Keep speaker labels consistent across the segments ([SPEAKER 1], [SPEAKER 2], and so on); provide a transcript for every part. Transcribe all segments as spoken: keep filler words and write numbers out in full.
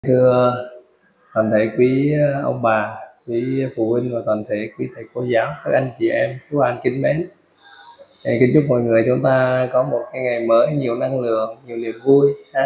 [SPEAKER 1] Thưa toàn thể quý ông bà, quý phụ huynh và toàn thể quý thầy cô giáo, các anh chị em, chú anh kính mến. Kính chúc mọi người chúng ta có một cái ngày mới nhiều năng lượng, nhiều niềm vui ha.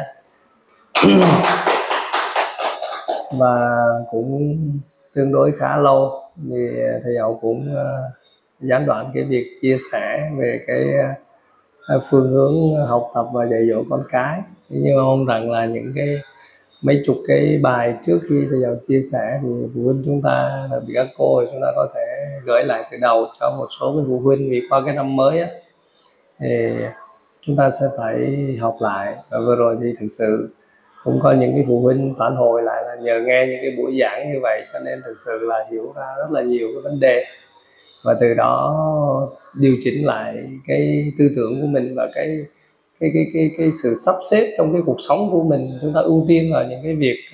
[SPEAKER 1] Và cũng tương đối khá lâu thì thầy Dậu cũng gián đoạn cái việc chia sẻ về cái phương hướng học tập và dạy dỗ con cái. Nhưng mà mong rằng là những cái mấy chục cái bài trước khi thầy Dậu chia sẻ thì phụ huynh chúng ta, đặc biệt các cô, thì chúng ta có thể gửi lại từ đầu cho một số cái phụ huynh, vì qua cái năm mới á, thì chúng ta sẽ phải học lại. Và vừa rồi thì thực sự cũng có những cái phụ huynh phản hồi lại là nhờ nghe những cái buổi giảng như vậy cho nên thực sự là hiểu ra rất là nhiều cái vấn đề, và từ đó điều chỉnh lại cái tư tưởng của mình và cái cái cái cái cái sự sắp xếp trong cái cuộc sống của mình. Chúng ta ưu tiên vào những cái việc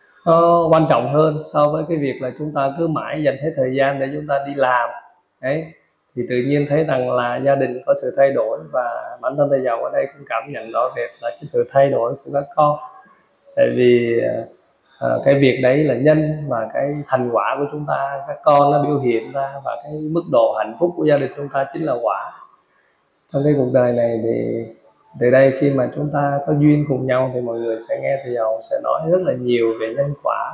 [SPEAKER 1] nó quan trọng hơn so với cái việc là chúng ta cứ mãi dành hết thời gian để chúng ta đi làm đấy. Thì tự nhiên thấy rằng là gia đình có sự thay đổi, và bản thân thầy Dậu ở đây cũng cảm nhận rõ rệt là cái sự thay đổi của các con. Tại vì à, cái việc đấy là nhân, và cái thành quả của chúng ta, các con nó biểu hiện ra, và cái mức độ hạnh phúc của gia đình chúng ta chính là quả. Trong cái cuộc đời này thì từ đây khi mà chúng ta có duyên cùng nhau thì mọi người sẽ nghe thầy Dậu sẽ nói rất là nhiều về nhân quả.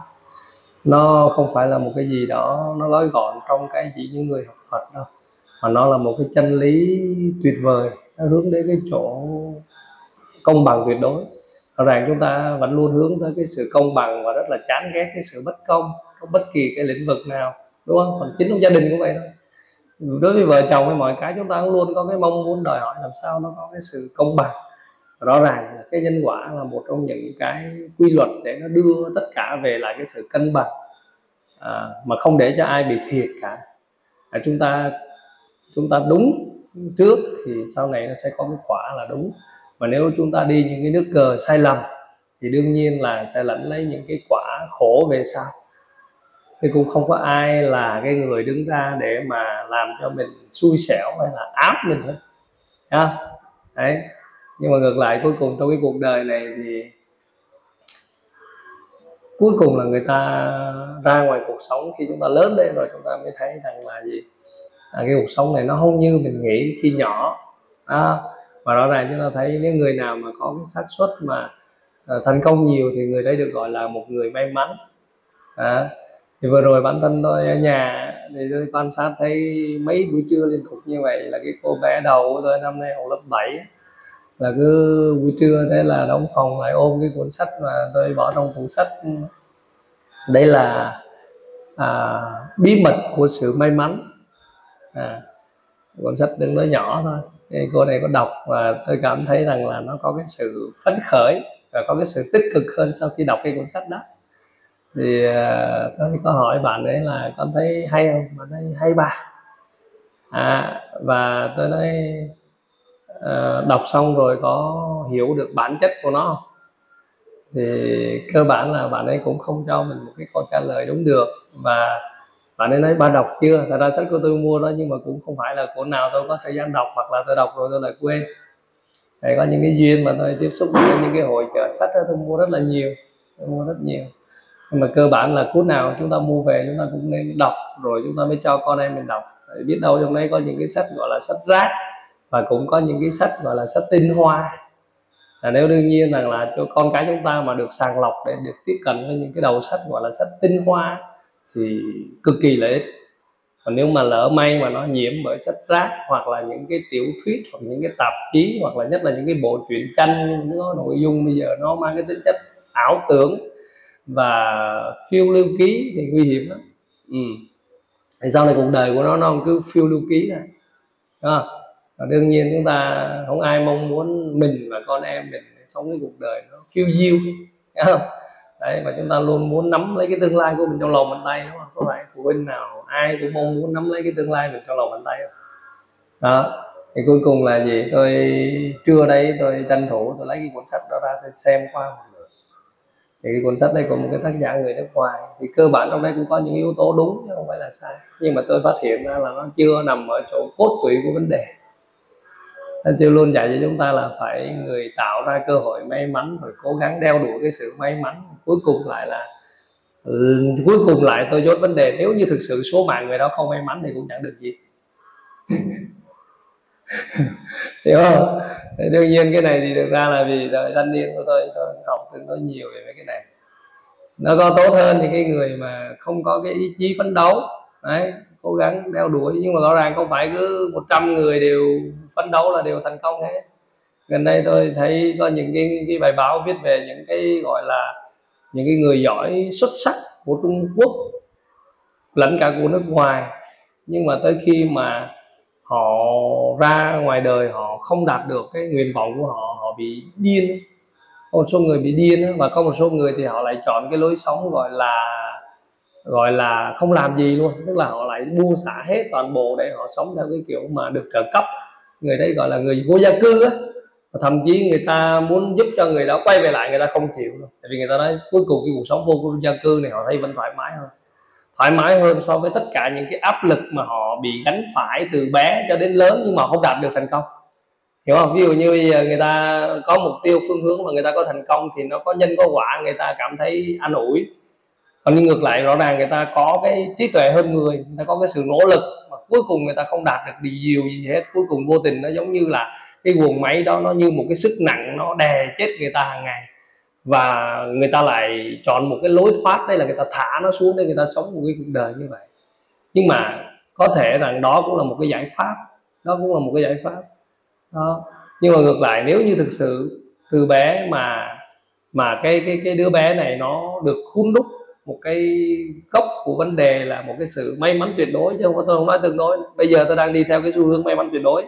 [SPEAKER 1] Nó không phải là một cái gì đó nó gói gọn trong cái chỉ những người học Phật đâu, mà nó là một cái chân lý tuyệt vời, nó hướng đến cái chỗ công bằng tuyệt đối. Rõ ràng chúng ta vẫn luôn hướng tới cái sự công bằng và rất là chán ghét cái sự bất công trong bất kỳ cái lĩnh vực nào, đúng không? Còn chính trong gia đình cũng vậy thôi. Đối với vợ chồng hay mọi cái, chúng ta cũng luôn có cái mong muốn đòi hỏi làm sao nó có cái sự công bằng. Rõ ràng là cái nhân quả là một trong những cái quy luật để nó đưa tất cả về lại cái sự cân bằng, à, mà không để cho ai bị thiệt cả. À, chúng ta chúng ta đúng trước thì sau này nó sẽ có cái quả là đúng, và nếu chúng ta đi những cái nước cờ sai lầm thì đương nhiên là sẽ lãnh lấy những cái quả khổ về sau. Thì cũng không có ai là cái người đứng ra để mà làm cho mình xui xẻo hay là áp mình hết, à, đấy. Nhưng mà ngược lại, cuối cùng trong cái cuộc đời này thì cuối cùng là người ta ra ngoài cuộc sống, khi chúng ta lớn lên rồi chúng ta mới thấy rằng là gì, à, cái cuộc sống này nó không như mình nghĩ khi nhỏ, à, và rõ ràng chúng ta thấy nếu người nào mà có cái xác suất mà à, thành công nhiều thì người đấy được gọi là một người may mắn. À, thì vừa rồi bản thân tôi ở nhà thì tôi quan sát thấy mấy buổi trưa liên tục như vậy, là cái cô bé đầu của tôi năm nay học lớp bảy, là cứ buổi trưa thế là đóng phòng lại ôm cái cuốn sách mà tôi bỏ trong tủ sách. Đây là à, bí mật của sự may mắn. À, cuốn sách đừng nói nhỏ thôi, thì cô này có đọc và tôi cảm thấy rằng là nó có cái sự phấn khởi và có cái sự tích cực hơn sau khi đọc cái cuốn sách đó. Thì uh, tôi có hỏi bạn ấy là con thấy hay không, bạn thấy hay bà. À, và tôi nói uh, đọc xong rồi có hiểu được bản chất của nó không? Thì cơ bản là bạn ấy cũng không cho mình một cái câu trả lời đúng được. Và bạn ấy nói ba đọc chưa, thật ra sách của tôi mua đó, nhưng mà cũng không phải là cuốn nào tôi có thời gian đọc, hoặc là tôi đọc rồi tôi lại quên. Để có những cái duyên mà tôi tiếp xúc với những cái hội chợ sách đó, tôi mua rất là nhiều, tôi mua rất nhiều. Nhưng mà cơ bản là cuốn nào chúng ta mua về chúng ta cũng nên đọc rồi chúng ta mới cho con em mình đọc. Để biết đâu trong đấy có những cái sách gọi là sách rác, và cũng có những cái sách gọi là sách tinh hoa. Là nếu đương nhiên rằng là cho con cái chúng ta mà được sàng lọc để được tiếp cận với những cái đầu sách gọi là sách tinh hoa thì cực kỳ lợi ích. Còn nếu mà lỡ may mà nó nhiễm bởi sách rác, hoặc là những cái tiểu thuyết, hoặc những cái tạp chí, hoặc là nhất là những cái bộ truyện tranh, nó nội dung bây giờ nó mang cái tính chất ảo tưởng và phiêu lưu ký thì nguy hiểm lắm. Ừ. Thì sau này cuộc đời của nó nó cứ phiêu lưu ký này, à, và đương nhiên chúng ta không ai mong muốn mình và con em mình sống cái cuộc đời nó phiêu diêu, không? Đấy, và chúng ta luôn muốn nắm lấy cái tương lai của mình trong lòng bàn tay, đúng không? Có phải phụ huynh nào ai cũng mong muốn nắm lấy cái tương lai mình trong lòng bàn tay không? Đó, thì cuối cùng là gì, tôi trưa đây tôi tranh thủ tôi lấy cái cuốn sách đó ra tôi xem qua một lượt. Thì cái cuốn sách này có một cái tác giả người nước ngoài, thì cơ bản trong đây cũng có những yếu tố đúng chứ không phải là sai, nhưng mà tôi phát hiện ra là nó chưa nằm ở chỗ cốt tủy của vấn đề. Tôi luôn dạy cho chúng ta là phải người tạo ra cơ hội may mắn rồi cố gắng đeo đuổi cái sự may mắn, cuối cùng lại là cuối cùng lại tôi chốt vấn đề, nếu như thực sự số mạng người đó không may mắn thì cũng chẳng được gì. Hiểu không? Thì đương nhiên cái này thì thực ra là vì đời thanh niên của tôi tôi học tương đối nhiều về mấy cái này. Nó có tốt hơn thì cái người mà không có cái ý chí phấn đấu đấy, cố gắng đeo đuổi, nhưng mà rõ ràng không phải cứ một trăm người đều phấn đấu là đều thành công hết. Gần đây tôi thấy có những cái, cái bài báo viết về những cái gọi là những cái người giỏi xuất sắc của Trung Quốc lẫn cả của nước ngoài, nhưng mà tới khi mà họ ra ngoài đời họ không đạt được cái nguyện vọng của họ, họ bị điên. Có một số người bị điên và có một số người thì họ lại chọn cái lối sống gọi là gọi là không làm gì luôn, tức là họ lại buông xả hết toàn bộ để họ sống theo cái kiểu mà được trợ cấp. Người đấy gọi là người vô gia cư á, thậm chí người ta muốn giúp cho người đó quay về lại người ta không chịu luôn, tại vì người ta nói cuối cùng cái cuộc sống vô gia cư này họ thấy vẫn thoải mái hơn, thoải mái hơn so với tất cả những cái áp lực mà họ bị gánh phải từ bé cho đến lớn nhưng mà không đạt được thành công. Hiểu không? Ví dụ như bây giờ người ta có mục tiêu phương hướng mà người ta có thành công thì nó có nhân có quả, người ta cảm thấy an ủi. Còn nhưng ngược lại rõ ràng người ta có cái trí tuệ hơn người, người ta có cái sự nỗ lực mà cuối cùng người ta không đạt được điều gì hết, cuối cùng vô tình nó giống như là cái guồng máy đó, nó như một cái sức nặng nó đè chết người ta hàng ngày, và người ta lại chọn một cái lối thoát, đây là người ta thả nó xuống để người ta sống một cái cuộc đời như vậy. Nhưng mà có thể rằng đó cũng là một cái giải pháp, đó cũng là một cái giải pháp đó. Nhưng mà ngược lại nếu như thực sự từ bé mà mà cái cái cái đứa bé này nó được hun đúc một cái gốc của vấn đề là một cái sự may mắn tuyệt đối, chứ không có, tôi không nói tương đối, bây giờ tôi đang đi theo cái xu hướng may mắn tuyệt đối.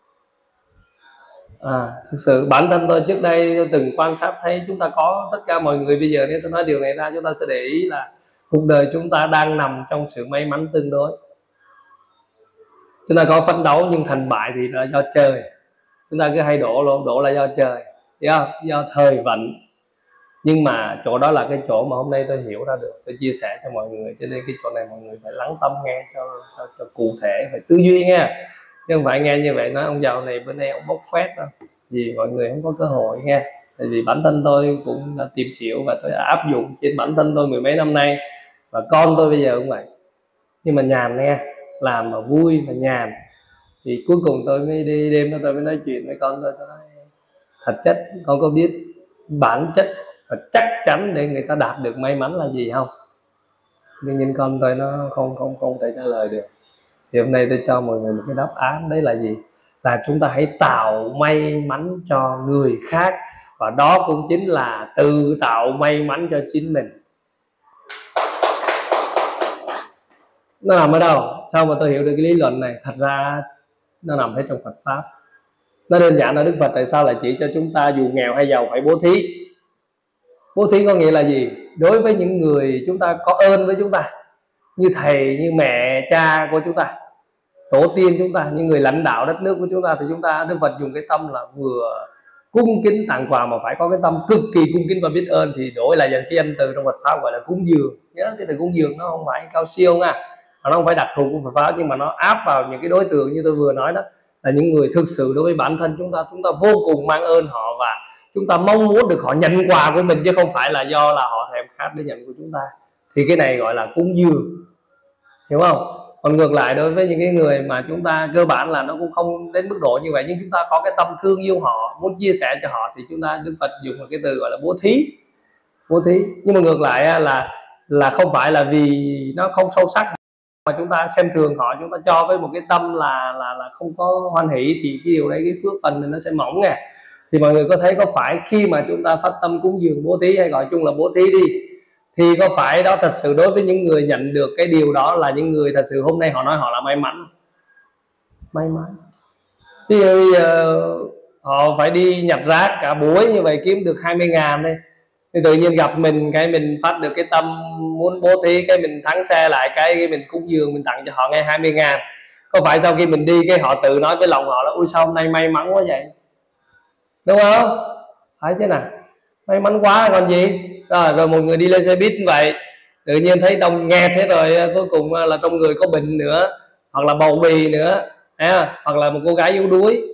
[SPEAKER 1] À, thực sự bản thân tôi trước đây tôi từng quan sát thấy chúng ta có tất cả mọi người bây giờ, nếu tôi nói điều này ra chúng ta sẽ để ý là cuộc đời chúng ta đang nằm trong sự may mắn tương đối. Chúng ta có phấn đấu nhưng thành bại thì là do trời, chúng ta cứ hay đổ luôn, đổ là do trời, do, do thời vận. Nhưng mà chỗ đó là cái chỗ mà hôm nay tôi hiểu ra được, tôi chia sẻ cho mọi người, cho nên cái chỗ này mọi người phải lắng tâm nghe cho, cho, cho cụ thể, phải tư duy nghe, chứ không phải nghe như vậy nói ông giàu này bên đây ông bốc phét đâu, vì mọi người không có cơ hội nghe. Tại vì bản thân tôi cũng đã tìm hiểu và tôi đã áp dụng trên bản thân tôi mười mấy năm nay, và con tôi bây giờ cũng vậy. Nhưng mà nhàn nghe, làm mà vui mà nhàn, thì cuối cùng tôi mới đi đêm đó tôi mới nói chuyện với con tôi, tôi nói thật chất con có biết bản chất và chắc chắn để người ta đạt được may mắn là gì không? Nhưng nhìn con tôi nó không không không thể trả lời được. Thì hôm nay tôi cho mọi người một cái đáp án, đấy là gì? Là chúng ta hãy tạo may mắn cho người khác, và đó cũng chính là tự tạo may mắn cho chính mình. Nó nằm ở đâu? Sao mà tôi hiểu được cái lý luận này? Thật ra nó nằm hết trong Phật Pháp. Nó đơn giản là Đức Phật tại sao lại chỉ cho chúng ta dù nghèo hay giàu phải bố thí. Bố thí có nghĩa là gì? Đối với những người chúng ta có ơn với chúng ta, như thầy, như mẹ, cha của chúng ta, tổ tiên chúng ta, những người lãnh đạo đất nước của chúng ta, thì chúng ta, Đức Phật dùng cái tâm là vừa cung kính tặng quà mà phải có cái tâm cực kỳ cung kính và biết ơn, thì đổi lại dần cái danh từ trong Phật Pháp gọi là cúng dường. Nhớ cái từ cúng dường nó không phải cao siêu nha, nó không phải đặc thù của Phật Pháp, nhưng mà nó áp vào những cái đối tượng như tôi vừa nói đó, là những người thực sự đối với bản thân chúng ta, chúng ta vô cùng mang ơn họ, và chúng ta mong muốn được họ nhận quà của mình, chứ không phải là do là họ thèm khát để nhận của chúng ta. Thì cái này gọi là cúng dường, hiểu không? Còn ngược lại đối với những cái người mà chúng ta cơ bản là nó cũng không đến mức độ như vậy, nhưng chúng ta có cái tâm thương yêu họ, muốn chia sẻ cho họ, thì chúng ta, Đức Phật dùng một cái từ gọi là bố thí. Bố thí. Nhưng mà ngược lại là là không phải là vì nó không sâu sắc mà chúng ta xem thường họ, chúng ta cho với một cái tâm là là là không có hoan hỷ, thì cái điều đấy, cái phước phần này nó sẽ mỏng nè. Thì mọi người có thấy có phải khi mà chúng ta phát tâm cúng dường bố thí, hay gọi chung là bố thí đi, thì có phải đó thật sự đối với những người nhận được cái điều đó là những người thật sự hôm nay họ nói họ là may mắn? May mắn. Ví dụ bây giờ họ phải đi nhặt rác cả buổi như vậy kiếm được hai mươi ngàn đây, thì tự nhiên gặp mình cái mình phát được cái tâm muốn bố thí, cái mình thắng xe lại, cái mình cúng dường, mình tặng cho họ ngay hai mươi ngàn. Có phải sau khi mình đi cái họ tự nói với lòng họ là ui sao hôm nay may mắn quá vậy, đúng không? Phải chứ nào, may mắn quá còn gì. Rồi, rồi một người đi lên xe buýt như vậy, tự nhiên thấy đông nghẹt thế rồi, cuối cùng là trong người có bệnh nữa, hoặc là bầu bì nữa, à, hoặc là một cô gái yếu đuối,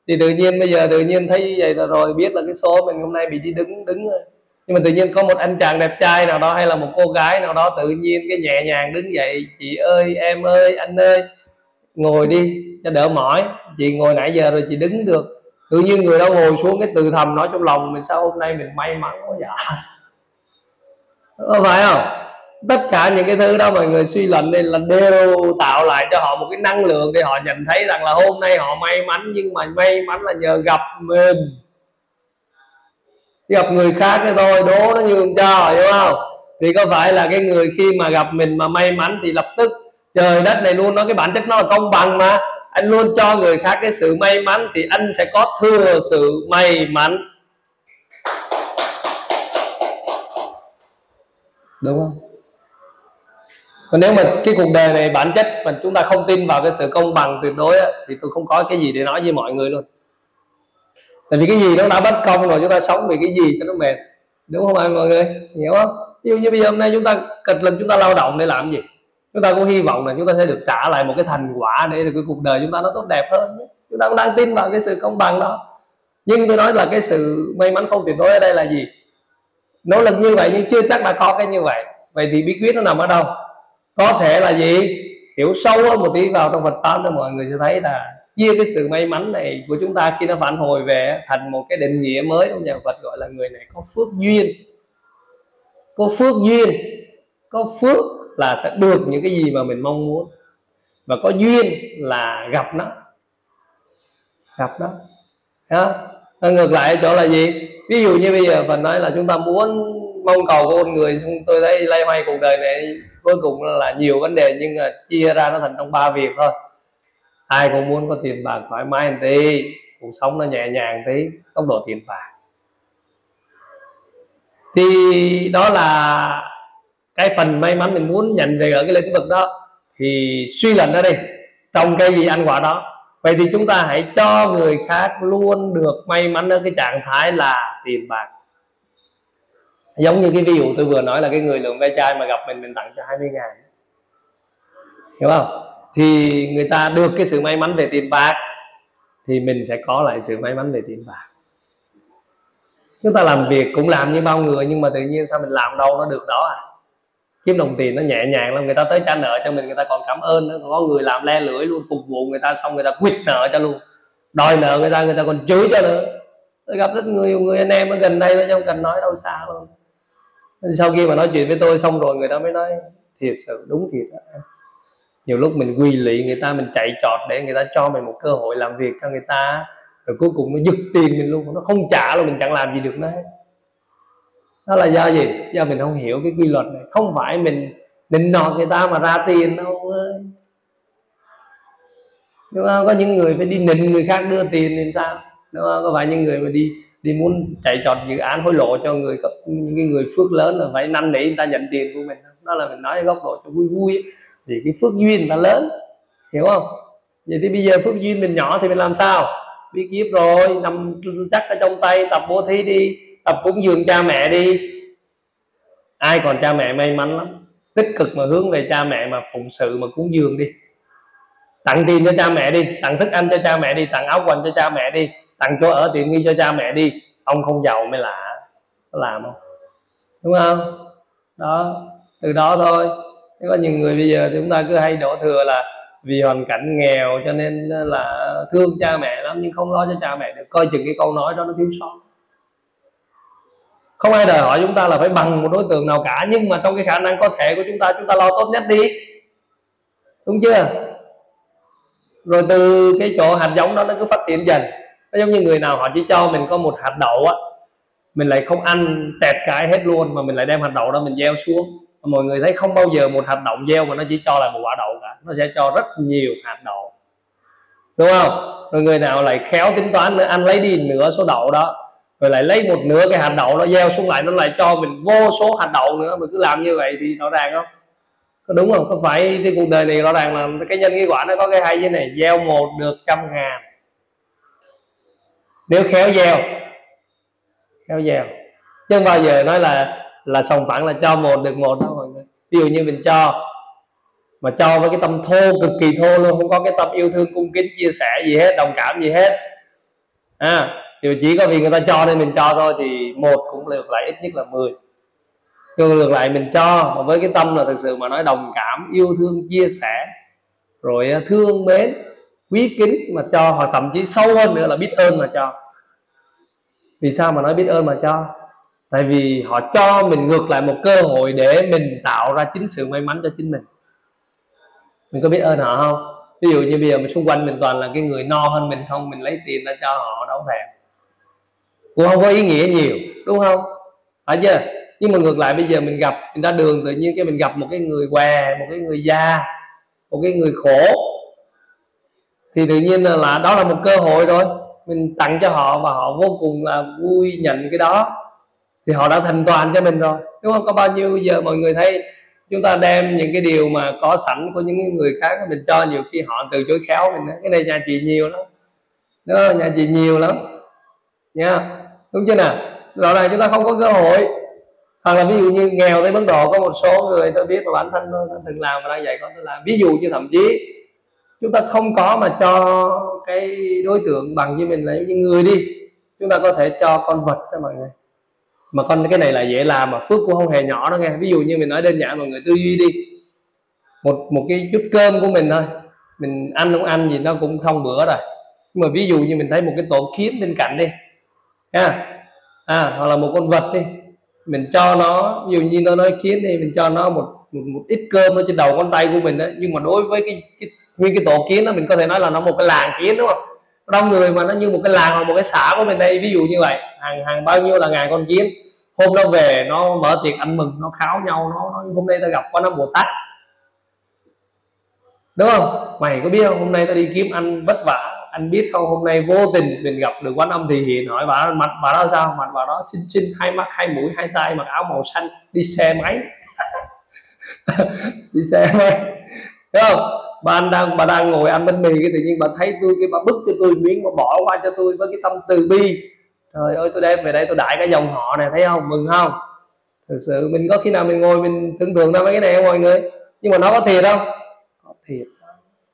[SPEAKER 1] Thì tự nhiên bây giờ tự nhiên thấy vậy là rồi biết là cái số mình hôm nay bị đi đứng đứng rồi. Nhưng mà tự nhiên có một anh chàng đẹp trai nào đó hay là một cô gái nào đó tự nhiên cái nhẹ nhàng đứng dậy: chị ơi, em ơi, anh ơi, ngồi đi cho đỡ mỏi, chị ngồi nãy giờ rồi chị đứng được. Tự nhiên người đó ngồi xuống, cái từ thầm nói trong lòng mình: sao hôm nay mình may mắn quá vậy. Có phải không? Tất cả những cái thứ đó mọi người suy luận đây là đều tạo lại cho họ một cái năng lượng để họ nhận thấy rằng là hôm nay họ may mắn, nhưng mà may mắn là nhờ gặp mình. Gặp người khác thì thôi đố nó nhường cho, hiểu không? Thì có phải là cái người khi mà gặp mình mà may mắn thì lập tức trời đất này luôn, nói cái bản chất nó là công bằng mà, anh luôn cho người khác cái sự may mắn thì anh sẽ có thừa sự may mắn, đúng không? Còn nếu mà cái cuộc đời này bản chất mà chúng ta không tin vào cái sự công bằng tuyệt đối á, thì tôi không có cái gì để nói với mọi người luôn. Tại vì cái gì nó đã bất công rồi, chúng ta sống vì cái gì cho nó mệt, đúng không mọi người? Hiểu không? Ví dụ như bây giờ hôm nay chúng ta cật lực chúng ta lao động để làm gì? Chúng ta cũng hy vọng là chúng ta sẽ được trả lại một cái thành quả để được cái cuộc đời chúng ta nó tốt đẹp hơn. Chúng ta cũng đang tin vào cái sự công bằng đó. Nhưng tôi nói là cái sự may mắn không tuyệt đối ở đây là gì? Nỗ lực như vậy nhưng chưa chắc đã có cái như vậy. Vậy thì bí quyết nó nằm ở đâu? Có thể là gì? Hiểu sâu hơn một tí vào trong Phật pháp đó, mọi người sẽ thấy là chia cái sự may mắn này của chúng ta khi nó phản hồi về thành một cái định nghĩa mới trong nhà Phật, gọi là người này có phước duyên. Có phước duyên, có phước là sẽ được những cái gì mà mình mong muốn, và có duyên là gặp nó, gặp nó. Đó. Ngược lại ở chỗ là gì? Ví dụ như bây giờ Phật nói là chúng ta muốn mong cầu của con người, tôi thấy lay hoay cuộc đời này cuối cùng là nhiều vấn đề, nhưng mà chia ra nó thành trong ba việc thôi. Ai cũng muốn có tiền bạc thoải mái một tí, cuộc sống nó nhẹ nhàng tí, tốc độ tiền bạc. Thì đó là cái phần may mắn mình muốn nhận về ở cái lĩnh vực đó. Thì suy luận ra đi, trồng cây gì ăn quả đó. Vậy thì chúng ta hãy cho người khác luôn được may mắn ở cái trạng thái là tiền bạc. Giống như cái ví dụ tôi vừa nói là cái người lượm ve chai mà gặp mình, mình tặng cho hai mươi ngàn, hiểu không? Thì người ta được cái sự may mắn về tiền bạc, thì mình sẽ có lại sự may mắn về tiền bạc. Chúng ta làm việc cũng làm như bao người, nhưng mà tự nhiên sao mình làm đâu nó được đó à? Kiếm đồng tiền nó nhẹ nhàng lắm, người ta tới trả nợ cho mình, người ta còn cảm ơn nữa. Còn có người làm le lưỡi luôn, phục vụ người ta xong người ta quỵt nợ cho luôn, đòi nợ người ta, người ta còn chửi cho nữa. Tôi gặp rất nhiều người anh em ở gần đây thôi, không cần nói đâu xa luôn. Sau khi mà nói chuyện với tôi xong rồi, người ta mới nói thiệt sự đúng thiệt đó. Nhiều lúc mình quy lụy người ta, mình chạy trọt để người ta cho mình một cơ hội làm việc cho người ta, rồi cuối cùng nó giật tiền mình luôn, nó không trả luôn, mình chẳng làm gì được nữa. Đó là do gì? Do mình không hiểu cái quy luật này. Không phải mình định nọt người ta mà ra tiền đâu ơi, đúng không? Có những người phải đi nịnh người khác đưa tiền thì sao, đúng không? Có phải những người mà đi đi muốn chạy trọt dự án hối lộ cho người, những cái người phước lớn là phải năn nỉ người ta nhận tiền của mình. Đó là mình nói góc độ cho vui vui, thì cái phước duyên người ta lớn, hiểu không? Vậy thì bây giờ phước duyên mình nhỏ thì mình làm sao? Bí kíp rồi, nằm chắc ở trong tay, tập bố thí đi, tập cúng dường cha mẹ đi. Ai còn cha mẹ may mắn lắm, tích cực mà hướng về cha mẹ mà phụng sự mà cúng dường đi. Tặng tiền cho cha mẹ đi, tặng thức ăn cho cha mẹ đi, tặng áo quần cho cha mẹ đi, tặng chỗ ở tiện nghi cho cha mẹ đi. Ông không giàu mới lạ, có làm không? Đúng không? Đó, từ đó thôi. Có những người bây giờ thì chúng ta cứ hay đổ thừa là vì hoàn cảnh nghèo cho nên là thương cha mẹ lắm, nhưng không lo cho cha mẹ được. Coi chừng cái câu nói đó nó thiếu sót. Không ai đòi hỏi chúng ta là phải bằng một đối tượng nào cả, nhưng mà trong cái khả năng có thể của chúng ta, chúng ta lo tốt nhất đi, đúng chưa? Rồi từ cái chỗ hạt giống đó nó cứ phát triển dần. Nó giống như người nào họ chỉ cho mình có một hạt đậu á, mình lại không ăn tẹt cái hết luôn, mà mình lại đem hạt đậu đó mình gieo xuống. Mọi người thấy không bao giờ một hạt đậu gieo mà nó chỉ cho lại một quả đậu cả, nó sẽ cho rất nhiều hạt đậu, đúng không? Rồi người nào lại khéo tính toán nữa, ăn lấy đi nửa số đậu đó, rồi lại lấy một nửa cái hạt đậu nó gieo xuống lại, nó lại cho mình vô số hạt đậu nữa. Mình cứ làm như vậy thì rõ ràng không? Có đúng không? Có phải cái cuộc đời này rõ ràng là cái nhân cái quả nó có cái hay như này: gieo một được trăm ngàn. Nếu khéo gieo, khéo gieo, chứ không bao giờ nói là là sòng phẳng là cho một được một đó mọi người. Ví dụ như mình cho mà cho với cái tâm thô, cực kỳ thô luôn, không có cái tâm yêu thương cung kính chia sẻ gì hết, đồng cảm gì hết, à, thì chỉ có vì người ta cho nên mình cho thôi, thì một cũng được lại ít nhất là mười. Cho ngược lại mình cho mà với cái tâm là thực sự mà nói đồng cảm, yêu thương, chia sẻ, rồi thương mến, quý kính mà cho, hoặc thậm chí sâu hơn nữa là biết ơn mà cho. Vì sao mà nói biết ơn mà cho? Tại vì họ cho mình ngược lại một cơ hội để mình tạo ra chính sự may mắn cho chính mình. Mình có biết ơn họ không? Ví dụ như bây giờ mình xung quanh mình toàn là cái người no hơn mình không, mình lấy tiền ra cho họ đâu thèm, cũng không có ý nghĩa nhiều, đúng không? Phải chưa? Nhưng mà ngược lại bây giờ mình gặp, mình ra đường tự nhiên cái mình gặp một cái người què, một cái người già, một cái người khổ, thì tự nhiên là, là đó là một cơ hội rồi, mình tặng cho họ và họ vô cùng là vui nhận cái đó, thì họ đã thành toàn cho mình rồi, đúng không? Có bao nhiêu giờ mọi người thấy chúng ta đem những cái điều mà có sẵn của những người khác mình cho, nhiều khi họ từ chối khéo mình. Cái này nhà chị nhiều lắm đó, nhà chị nhiều lắm nha, đúng chưa nào? Rõ ràng chúng ta không có cơ hội. Hoặc là ví dụ như nghèo tới mức độ có một số người tôi biết là bản thân tôi từng làm và đang dạy con tôi làm, ví dụ như thậm chí chúng ta không có mà cho cái đối tượng bằng như mình là những người đi, chúng ta có thể cho con vật cho mọi người. Mà con cái này là dễ làm mà phước cũng không hề nhỏ đâu nghe. Ví dụ như mình nói đơn giản mọi người tư duy đi, một một cái chút cơm của mình thôi, mình ăn không ăn gì nó cũng không bữa rồi. Nhưng mà ví dụ như mình thấy một cái tổ kiến bên cạnh đi ha, à, hoặc là một con vật đi, mình cho nó, ví dụ như nó nói kiến đi, mình cho nó một một, một ít cơm ở trên đầu ngón tay của mình đó. Nhưng mà đối với cái, cái nguyên cái tổ kiến đó, mình có thể nói là nó một cái làng kiến, đúng không? Đông người mà nó như một cái làng hoặc một cái xã của mình đây, ví dụ như vậy, hàng hàng bao nhiêu là ngàn con kiến. Hôm đó về nó mở tiệc ăn mừng, nó kháo nhau, nó nói hôm nay ta gặp Quan Âm Bồ Tát, đúng không? Mày có biết không, hôm nay ta đi kiếm ăn vất vả, anh biết không, hôm nay vô tình mình gặp được Quan Âm Thị Hiện. Hỏi bà, mặt bà đó sao? Mặt bà đó xinh xinh, hai mắt hai mũi hai tay, mặc áo màu xanh, đi xe máy đi xe máy, đúng không? Bà anh đang bà đang ngồi ăn bánh mì, cái tự nhiên bà thấy tôi, cái bà bứt cho tôi miếng, mà bỏ qua cho tôi với cái tâm từ bi. Trời ơi, tôi đem về đây tôi đại cái dòng họ này, thấy không, mừng không? Thực sự mình có khi nào mình ngồi mình tưởng tượng ra mấy cái này không mọi người? Nhưng mà nó có thiệt không? Có thiệt đó.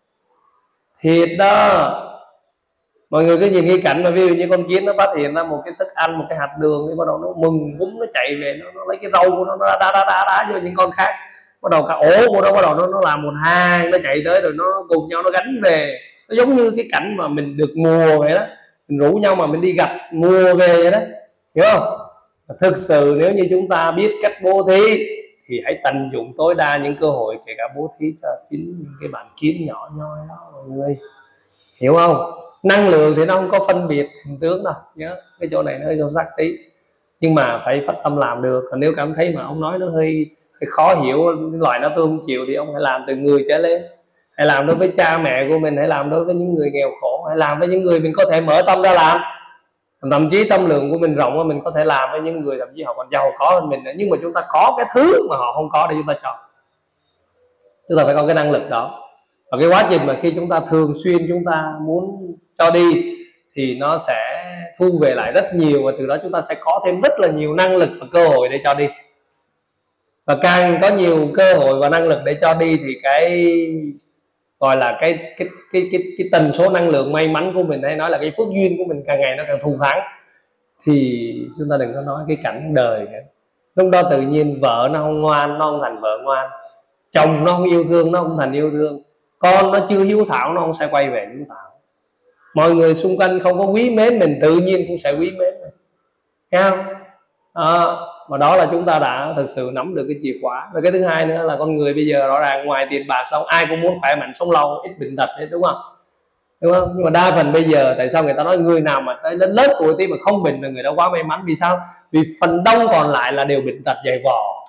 [SPEAKER 1] Thiệt đó. Mọi người cứ nhìn cái cảnh mà ví dụ như con kiến nó phát hiện ra một cái thức ăn, một cái hạt đường, thì bắt đầu nó mừng vúng, nó chạy về, nó, nó lấy cái râu của nó, nó đá đá đá đá, đá vô những con khác. Bắt đầu cả ổ của nó bắt đầu nó, nó làm một hàng, nó chạy tới rồi nó cùng nhau nó gánh về. Nó giống như cái cảnh mà mình được mùa vậy đó, mình rủ nhau mà mình đi gặp mùa về vậy đó, hiểu không? Thực sự nếu như chúng ta biết cách bố thí thì hãy tận dụng tối đa những cơ hội, kể cả bố thí cho chính những cái bạn kiến nhỏ nhoi đó mọi người, hiểu không? Năng lượng thì nó không có phân biệt hình tướng đâu, nhớ cái chỗ này nó hơi sâu sắc tí, nhưng mà phải phát tâm làm được. Còn nếu cảm thấy mà ông nói nó hơi, hơi khó hiểu, loại nó tôi không chịu, thì ông hãy làm từ người trở lên, hãy làm đối với cha mẹ của mình, hãy làm đối với những người nghèo khổ, hãy làm với những người mình có thể mở tâm ra làm. Thậm chí tâm lượng của mình rộng, mình có thể làm với những người thậm chí họ còn giàu có hơn mình nữa, nhưng mà chúng ta có cái thứ mà họ không có để chúng ta cho. Chúng ta phải có cái năng lực đó. Và cái quá trình mà khi chúng ta thường xuyên chúng ta muốn cho đi thì nó sẽ thu về lại rất nhiều, và từ đó chúng ta sẽ có thêm rất là nhiều năng lực và cơ hội để cho đi. Và càng có nhiều cơ hội và năng lực để cho đi thì cái gọi là cái cái cái cái cái tần số năng lượng may mắn của mình, hay nói là cái phước duyên của mình càng ngày nó càng thù thắng. Thì chúng ta đừng có nói cái cảnh đời nữa. Lúc đó tự nhiên vợ nó không ngoan, nó không thành vợ ngoan, chồng nó không yêu thương, nó không thành yêu thương, con nó chưa hiếu thảo, nó không sẽ quay về hiếu thảo. Mọi người xung quanh không có quý mến mình, tự nhiên cũng sẽ quý mến mình, thấy không? À, mà đó là chúng ta đã thực sự nắm được cái chìa khóa. Và cái thứ hai nữa là con người bây giờ rõ ràng ngoài tiền bạc xong ai cũng muốn khỏe mạnh sống lâu, ít bệnh tật đấy, đúng không? Đúng không? Nhưng mà đa phần bây giờ tại sao người ta nói người nào mà tới lớn lớn tuổi tí mà không bệnh là người đó quá may mắn? Vì sao? Vì phần đông còn lại là đều bệnh tật dày vò.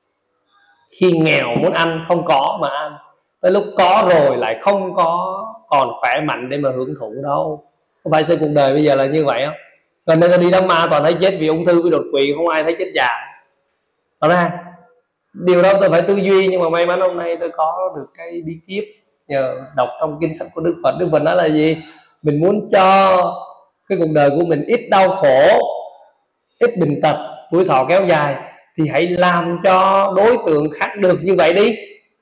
[SPEAKER 1] Khi nghèo muốn ăn không có mà ăn, tới lúc có rồi lại không có còn khỏe mạnh để mà hưởng thụ đâu. Không phải cuộc đời bây giờ là như vậy không? Gần đây tôi đi đám ma toàn thấy chết vì ung thư với đột quỵ, không ai thấy chết già. Đó ra điều đó tôi phải tư duy, nhưng mà may mắn hôm nay tôi có được cái bí kíp nhờ đọc trong kinh sách của Đức Phật. Đức Phật nói là gì? Mình muốn cho cái cuộc đời của mình ít đau khổ, ít bệnh tật, tuổi thọ kéo dài, thì hãy làm cho đối tượng khác được như vậy đi.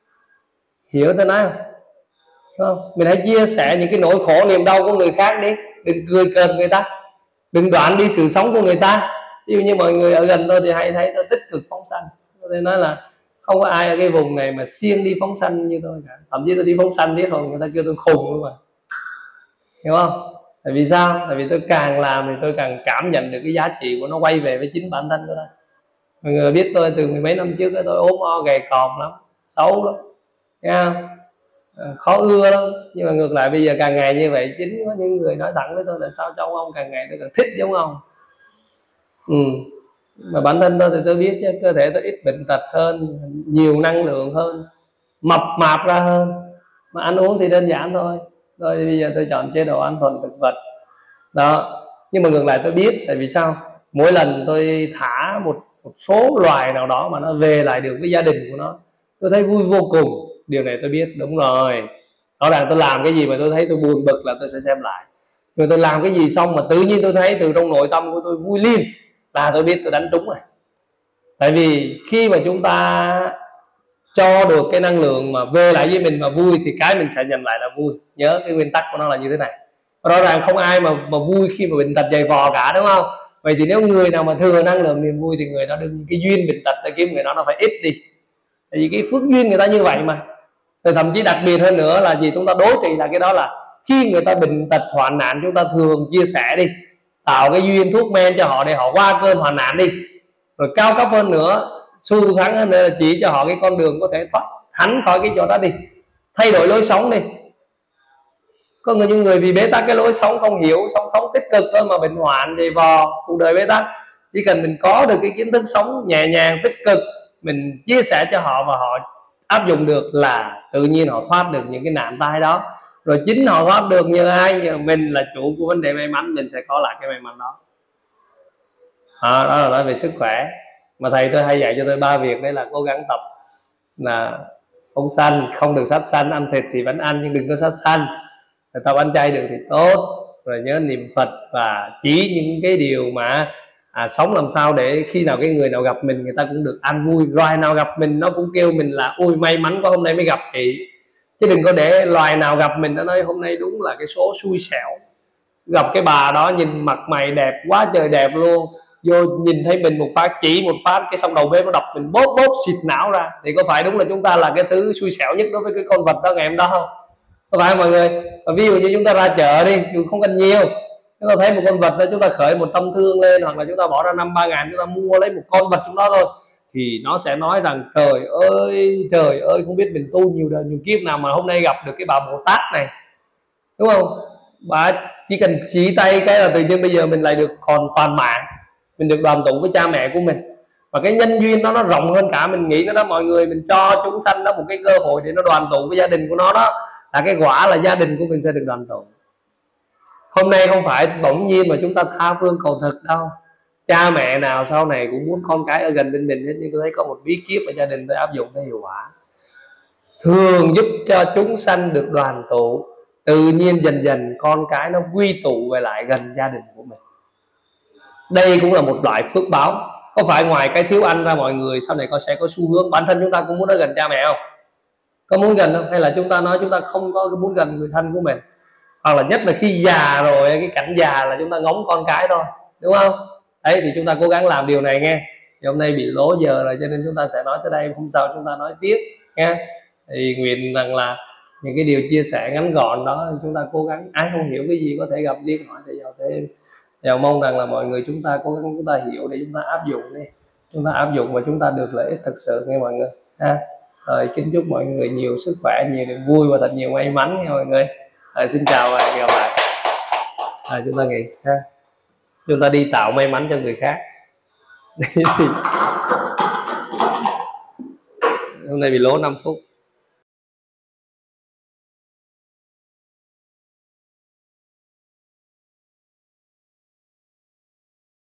[SPEAKER 1] Hiểu tôi nói không? Không? Mình hãy chia sẻ những cái nỗi khổ niềm đau của người khác đi. đừng cười cợt người ta, đừng đoán đi sự sống của người ta. Ví dụ như mọi người ở gần tôi thì hay thấy tôi tích cực phóng sanh, tôi nói là không có ai ở cái vùng này mà siêng đi phóng sanh như tôi cả. Thậm chí tôi đi phóng sanh biết rồi người ta kêu tôi khùng luôn mà, hiểu không? Tại vì sao? Tại vì tôi càng làm thì tôi càng cảm nhận được cái giá trị của nó quay về với chính bản thân của tôi. Mọi người biết tôi từ mười mấy năm trước tôi ốm o gầy còm lắm, xấu lắm, nghe không? Khó ưa lắm. Nhưng mà ngược lại bây giờ càng ngày như vậy, chính có những người nói thẳng với tôi là sao trong ông càng ngày tôi càng thích giống ông. Ừ. Mà bản thân tôi thì tôi biết chứ, cơ thể tôi ít bệnh tật hơn, nhiều năng lượng hơn, mập mạp ra hơn, mà ăn uống thì đơn giản thôi. Rồi bây giờ tôi chọn chế độ ăn thuần thực vật đó. Nhưng mà ngược lại tôi biết, tại vì sao? Mỗi lần tôi thả một, một số loài nào đó mà nó về lại được với gia đình của nó, tôi thấy vui vô cùng. Điều này tôi biết, đúng rồi. Rõ ràng tôi làm cái gì mà tôi thấy tôi buồn bực là tôi sẽ xem lại. Rồi tôi làm cái gì xong mà tự nhiên tôi thấy từ trong nội tâm của tôi vui liên, là tôi biết tôi đánh trúng rồi. Tại vì khi mà chúng ta cho được cái năng lượng mà về lại với mình mà vui, thì cái mình sẽ nhận lại là vui. Nhớ cái nguyên tắc của nó là như thế này. Rõ ràng không ai mà, mà vui khi mà bệnh tật dày vò cả, đúng không? Vậy thì nếu người nào mà thừa năng lượng niềm vui thì người đó đừng, cái duyên bệnh tật để kiếm người đó nó phải ít đi. Tại vì cái phước duyên người ta như vậy mà. Rồi thậm chí đặc biệt hơn nữa là gì, chúng ta đối trị là cái đó là khi người ta bệnh tật hoạn nạn, chúng ta thường chia sẻ đi, tạo cái duyên thuốc men cho họ để họ qua cơn hoạn nạn đi. Rồi cao cấp hơn nữa, xu thắng hơn nữa là chỉ cho họ cái con đường có thể thoát hắn khỏi cái chỗ đó đi, thay đổi lối sống đi. Có người những người vì bế tắc cái lối sống không hiểu, sống không tích cực thôi mà bệnh hoạn dày vò, cuộc đời bế tắc. Chỉ cần mình có được cái kiến thức sống nhẹ nhàng tích cực, mình chia sẻ cho họ và họ áp dụng được, là tự nhiên họ thoát được những cái nạn tai đó. Rồi chính họ thoát được nhờ ai? Nhờ mình là chủ của vấn đề may mắn, mình sẽ có lại cái may mắn đó. À, đó là nói về sức khỏe. Mà thầy tôi hay dạy cho tôi ba việc, đấy là cố gắng tập là phóng sanh, không được sát sanh, ăn thịt thì vẫn ăn nhưng đừng có sát sanh. Rồi tập ăn chay được thì tốt. Rồi nhớ niệm Phật và chỉ những cái điều mà à, sống làm sao để khi nào cái người nào gặp mình người ta cũng được an vui. Loài nào gặp mình nó cũng kêu mình là ôi may mắn quá hôm nay mới gặp chị. Chứ đừng có để loài nào gặp mình nó nói hôm nay đúng là cái số xui xẻo. Gặp cái bà đó nhìn mặt mày đẹp quá trời đẹp luôn, vô nhìn thấy mình một phát chỉ một phát cái xong đầu bếp nó đập mình bóp bóp xịt não ra, thì có phải đúng là chúng ta là cái thứ xui xẻo nhất đối với cái con vật đó ngày hôm đó không? Có phải mọi người? Và ví dụ như chúng ta ra chợ đi, dù không cần nhiều, chúng ta thấy một con vật đó chúng ta khởi một tâm thương lên, hoặc là chúng ta bỏ ra năm ba ngàn chúng ta mua lấy một con vật trong đó thôi, thì nó sẽ nói rằng trời ơi trời ơi không biết mình tu nhiều đời nhiều kiếp nào mà hôm nay gặp được cái bà Bồ Tát này, đúng không? Bà chỉ cần chỉ tay cái là tự nhiên bây giờ mình lại được còn toàn mạng, mình được đoàn tụ với cha mẹ của mình. Và cái nhân duyên đó nó rộng hơn cả mình nghĩ nữa đó mọi người. Mình cho chúng sanh đó một cái cơ hội để nó đoàn tụ với gia đình của nó, đó là cái quả là gia đình của mình sẽ được đoàn tụ. Hôm nay không phải bỗng nhiên mà chúng ta tha phương cầu thực đâu. Cha mẹ nào sau này cũng muốn con cái ở gần bên mình hết, nhưng tôi thấy có một bí kíp mà gia đình tôi áp dụng cái hiệu quả, thường giúp cho chúng sanh được đoàn tụ. Tự nhiên dần dần con cái nó quy tụ về lại gần gia đình của mình. Đây cũng là một loại phước báo. Có phải ngoài cái thiếu ăn ra mọi người sau này có sẽ có xu hướng bản thân chúng ta cũng muốn ở gần cha mẹ không? Có muốn gần không? Hay là chúng ta nói chúng ta không có muốn gần người thân của mình? Hoặc là nhất là khi già rồi, cái cảnh già là chúng ta ngóng con cái thôi, đúng không? Đấy thì chúng ta cố gắng làm điều này nghe. Thì hôm nay bị lố giờ rồi cho nên chúng ta sẽ nói tới đây, hôm sau chúng ta nói tiếp nghe. Thì nguyện rằng là những cái điều chia sẻ ngắn gọn đó chúng ta cố gắng, ai không hiểu cái gì có thể gặp riêng hỏi thầy giáo thêm. Và mong rằng là mọi người chúng ta cố gắng chúng ta hiểu để chúng ta áp dụng đi, chúng ta áp dụng và chúng ta được lợi ích thật sự nghe mọi người ha. Rồi kính chúc mọi người nhiều sức khỏe, nhiều niềm vui và thật nhiều may mắn nha mọi người. Rồi, xin chào và hẹn gặp lại. À, chúng ta nghỉ ha, chúng ta đi tạo may mắn cho người khác. Hôm nay bị lố năm phút.